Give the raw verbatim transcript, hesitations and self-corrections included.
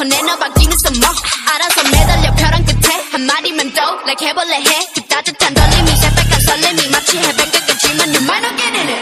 뱉어내너 바뀌면서 뭐 알아서 매달려 벼랑 끝에 한마디만 더 like 해볼래 해 그 따뜻한 떨림이 새빨간 설렘이 마치 해변가겠지만 you might not get in it